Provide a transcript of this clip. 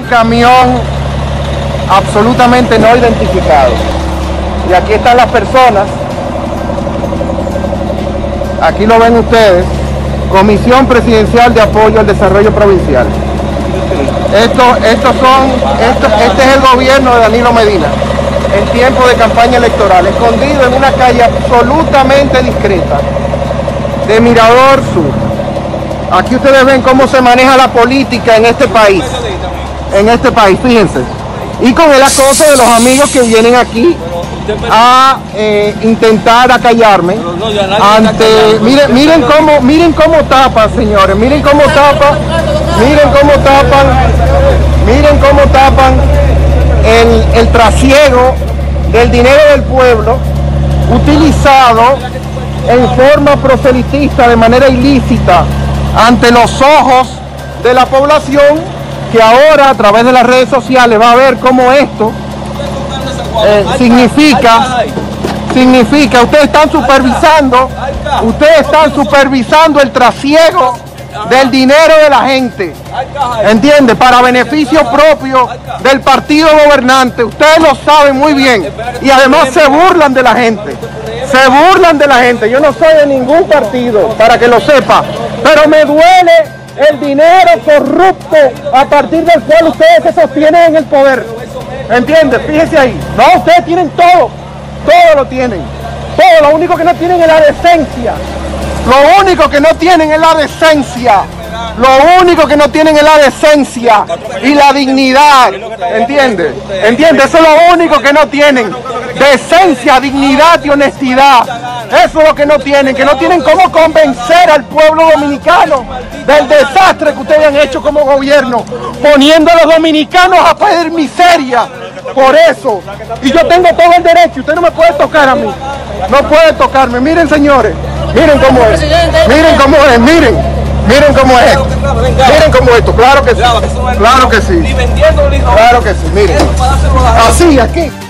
camión absolutamente no identificado. Y aquí están las personas. Aquí lo ven ustedes. Comisión Presidencial de Apoyo al Desarrollo Provincial. Este es el gobierno de Danilo Medina en tiempo de campaña electoral, escondido en una calle absolutamente discreta de Mirador Sur. Aquí ustedes ven cómo se maneja la política en este país. Fíjense. Y con el acoso de los amigos que vienen aquí a intentar acallarme. Miren cómo tapan, señores. Miren cómo tapan el trasiego del dinero del pueblo utilizado en forma proselitista de manera ilícita ante los ojos de la población, que ahora a través de las redes sociales va a ver cómo esto significa, ustedes están supervisando el trasiego del dinero de la gente, ¿entiende? Para beneficio propio del partido gobernante. Ustedes lo saben muy bien y además se burlan de la gente. Yo no soy de ningún partido, para que lo sepa, pero me duele el dinero corrupto a partir del cual ustedes se sostienen en el poder, ¿entiendes? Fíjense ahí. No, ustedes tienen todo lo tienen, todo. Lo único que no tienen es la decencia. Y la dignidad, ¿entiendes? Eso es lo único que no tienen. Decencia, dignidad y honestidad. Eso es lo que no tienen cómo convencer al pueblo dominicano del desastre que ustedes han hecho como gobierno, poniendo a los dominicanos a pedir miseria. Por eso, y yo tengo todo el derecho, usted no me puede tocar a mí, no puede tocarme. Miren, señores, miren cómo es, miren cómo es esto, claro que sí, miren, así, aquí.